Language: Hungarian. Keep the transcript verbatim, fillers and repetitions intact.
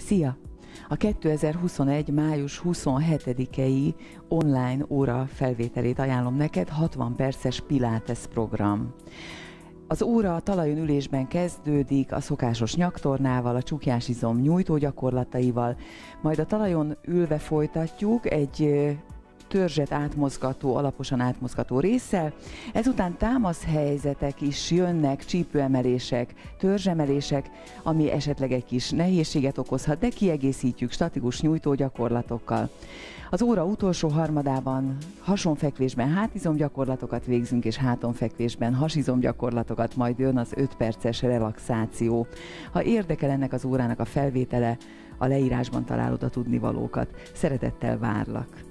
Szia! A kétezer-huszonegy. május huszonhetedikei online óra felvételét ajánlom neked, hatvan perces Pilates program. Az óra a talajon ülésben kezdődik, a szokásos nyaktornával, a csuklyásizom nyújtó gyakorlataival, majd a talajon ülve folytatjuk egy törzset átmozgató, alaposan átmozgató résszel. Ezután támaszhelyzetek is jönnek, csípőemelések, törzsemelések, ami esetleg egy kis nehézséget okozhat, de kiegészítjük statikus nyújtó gyakorlatokkal. Az óra utolsó harmadában hasonfekvésben hátizomgyakorlatokat végzünk, és hátonfekvésben hasizomgyakorlatokat, majd jön az öt perces relaxáció. Ha érdekel ennek az órának a felvétele, a leírásban találod a tudnivalókat. Szeretettel várlak!